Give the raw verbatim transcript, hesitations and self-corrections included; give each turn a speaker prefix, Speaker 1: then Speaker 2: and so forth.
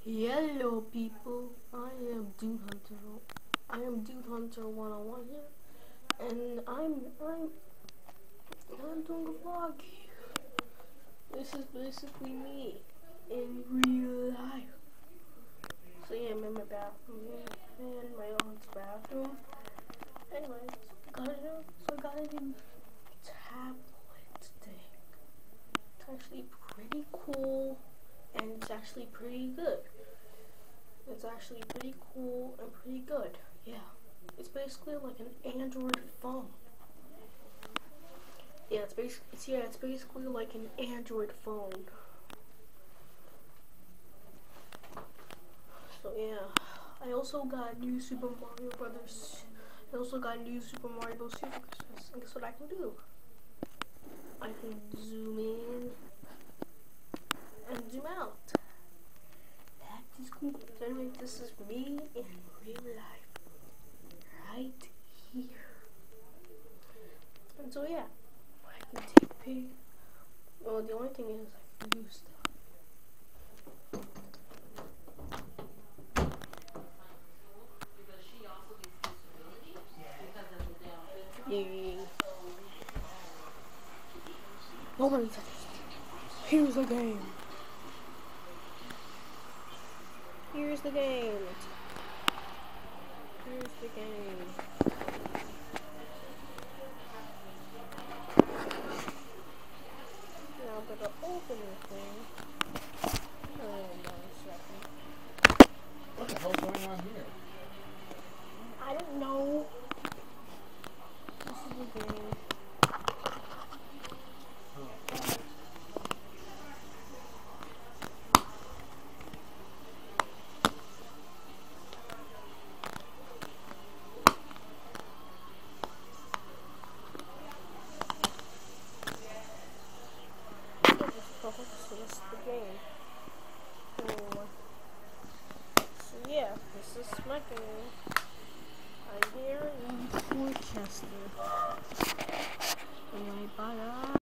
Speaker 1: Hello people, I am Dude Hunter. I am Dude Hunter one oh one here, and I'm I'm I'm doing a vlog here. This is basically me in real life. So yeah, I'm in my bathroom here, and my aunt's bathroom. Anyways, got a new, so I got a new tablet thing. It's actually pretty cool, and it's actually pretty good. It's actually pretty cool and pretty good. Yeah. It's basically like an Android phone. Yeah, it's basically it's, yeah, it's basically like an Android phone. So yeah. I also got new Super Mario Brothers. I also got new Super Mario Bros. Super Christmas. And guess what I can do? I can zoom in and zoom out. That is cool. So anyway, this is me in real life. Right here. And so yeah, I can take pig. Well, the only thing is I can do stuff. Yeah. Nobody touches it. Here's the game. Here's the game. Here's the game. Now I'm gonna open the thing. Hold on a second.
Speaker 2: What the hell's going on here?
Speaker 1: I don't know. This is the game. So this is the game. Oh. So yeah, this is my game. I'm here in Worcester. And I bought